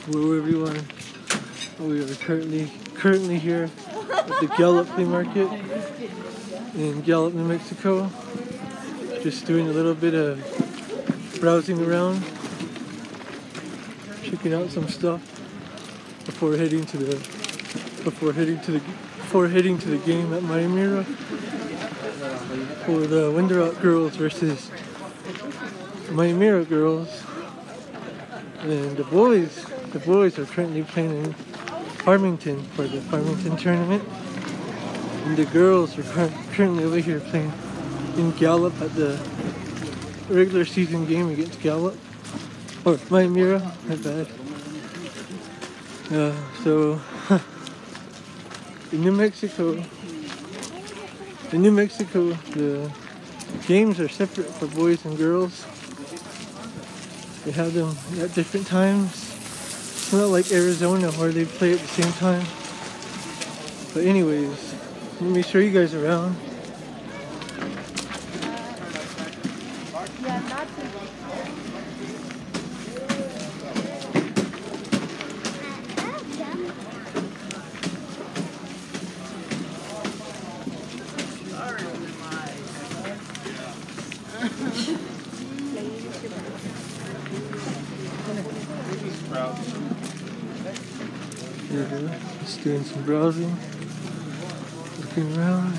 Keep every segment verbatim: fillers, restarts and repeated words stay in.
Hello everyone. We are currently currently here at the Gallup Flea Market in Gallup, New Mexico. Just doing a little bit of browsing around, checking out some stuff before heading to the before heading to the before heading to the game at Miyamura for the Winter Out girls versus Miyamura girls. And the boys, the boys are currently playing in Farmington for the Farmington tournament. And the girls are cur- currently over here playing in Gallup at the regular season game against Gallup. Or Miyamura, my bad. Uh, so, in New Mexico, in New Mexico, the games are separate for boys and girls. They have them at different times. It's not like Arizona where they play at the same time. But anyways, let me show you guys around. Here we go. Just doing some browsing, looking around.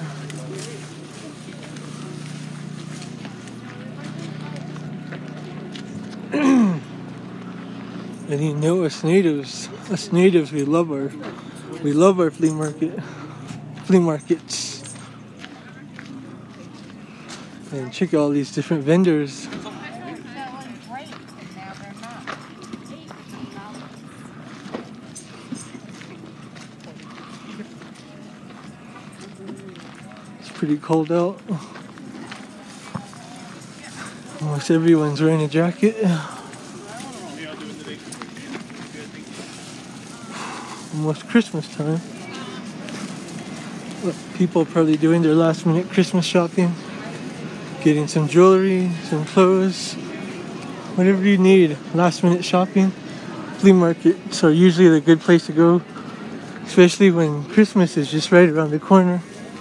And you know, us natives, us natives, we love our, we love our flea market, flea markets. And check out all these different vendors. Pretty cold out. Almost everyone's wearing a jacket. Almost Christmas time. People probably doing their last minute Christmas shopping. Getting some jewelry, some clothes. Whatever you need. Last minute shopping. Flea markets are usually the good place to go. Especially when Christmas is just right around the corner.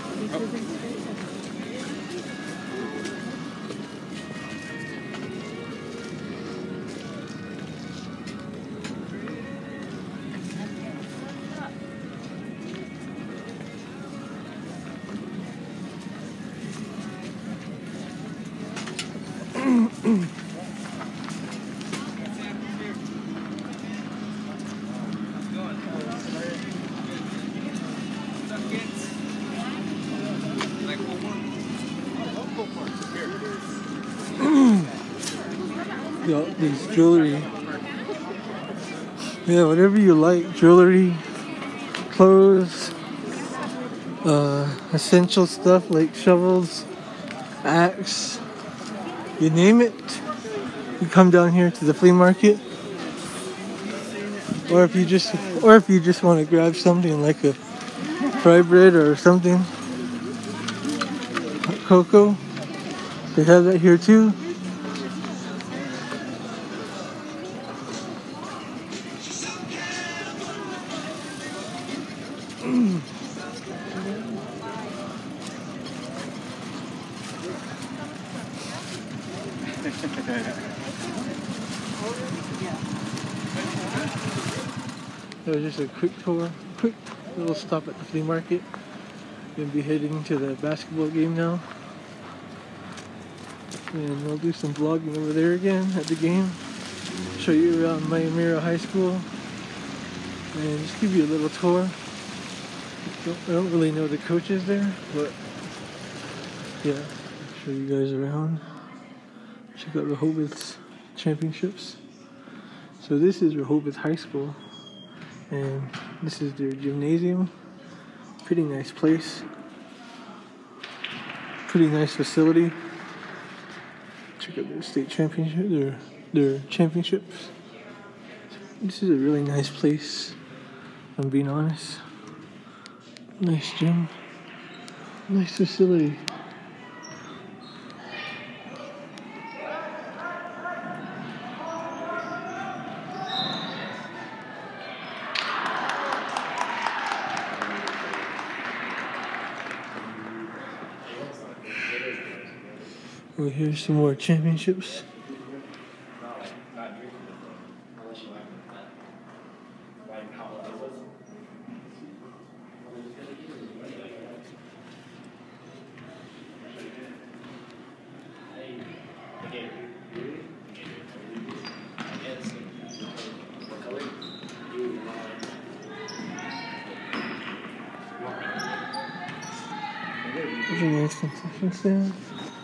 Got these jewelry. Yeah, whatever you like. Jewelry, clothes, uh, essential stuff like shovels, axe, you name it. You come down here to the flea market. Or if you just or if you just want to grab something like a fry bread or something. Hot cocoa. They have that here too. That was just a quick tour, quick little stop at the flea market. Gonna be heading to the basketball game now. And we'll do some vlogging over there again at the game. Show you around Miyamura High School. And just give you a little tour. Don't, I don't really know the coaches there, but yeah, show you guys around. Check out Rehoboth's championships. So this is Rehoboth High School. And this is their gymnasium. Pretty nice place. Pretty nice facility. Check out their state championship, their their championships. This is a really nice place, if I'm being honest. Nice gym. Nice facility. Oh, here's some more championships. There's a nice concession stand.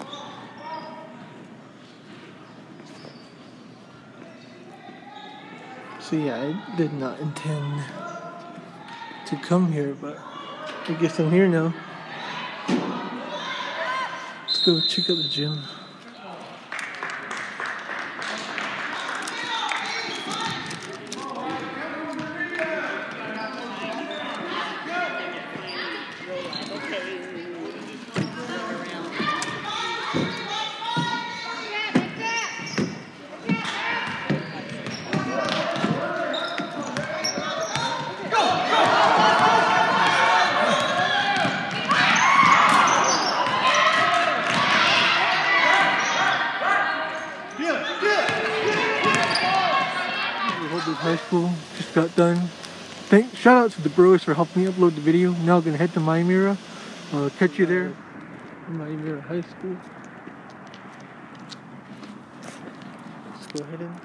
So yeah, I did not intend to come here, but I guess I'm here now. Let's go check out the gym. Rehoboth High School just got done. Thank, shout out to the bros for helping me upload the video. Now I'm gonna head to Miyamura. Uh, catch you there. Miyamura High School. Let's go ahead and.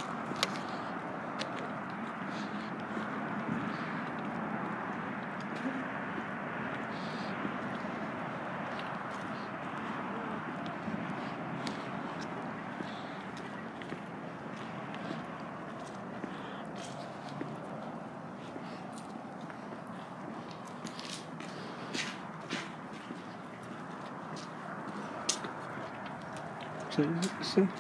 See?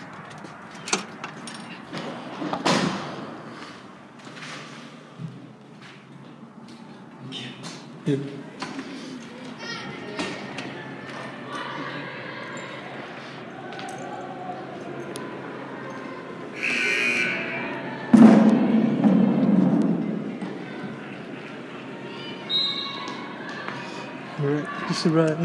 Yeah. Alright, just arrived.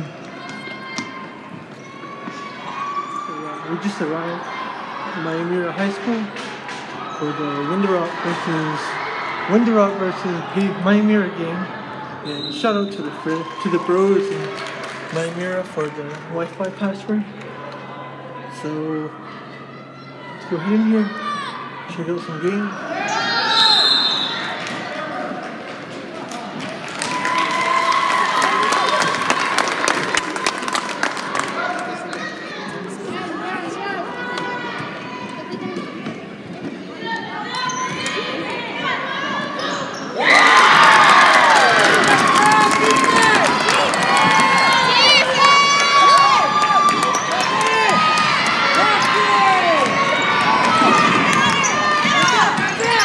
We just arrived at Miyamura High School for the Winter versus Winter versus Miyamura game. And shout out to the to the bros in Miyamura for the Wi-Fi password. So let's go ahead in here, check out some games. Yeah!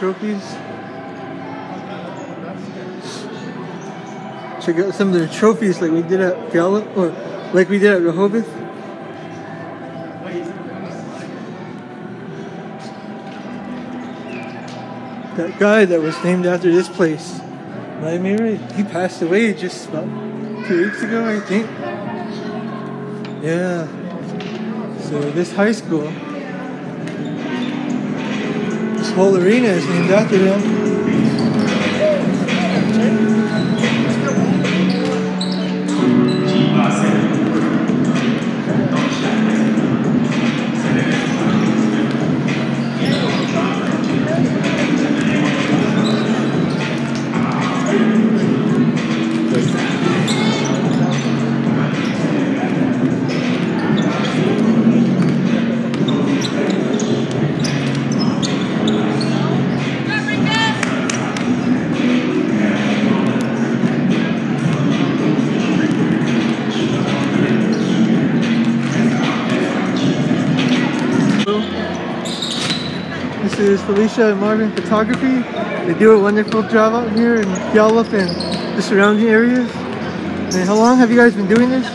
trophies. Check out some of the trophies like we did at Gallup, or like we did at Rehoboth. That guy that was named after this place, Miyamura, he passed away just about two weeks ago, I think. Yeah. So this high school, this whole arena is named after him. This is Felicia and Marvin Photography. They do a wonderful job out here in Gallup and the surrounding areas. And how long have you guys been doing this?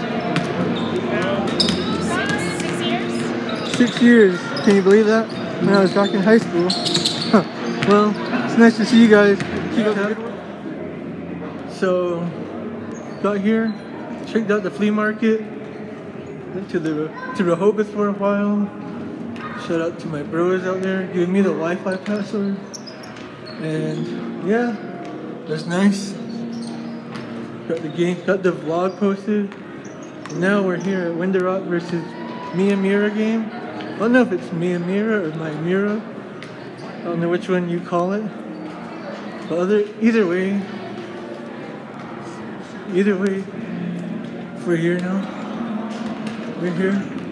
Six years. Six years. Can you believe that? When I was back in high school. Huh. Well, it's nice to see you guys. Keep up the good work. So, got here, checked out the flea market, went to the to Rehoboth for a while. Shout out to my bros out there giving me the Wi-Fi password. And yeah, that's nice. Got the game, got the vlog posted. And now we're here at Winter versus Miyamura game. I don't know if it's Miyamura or Miyamura. I don't know which one you call it. But other, either way, either way, we're here now. We're here.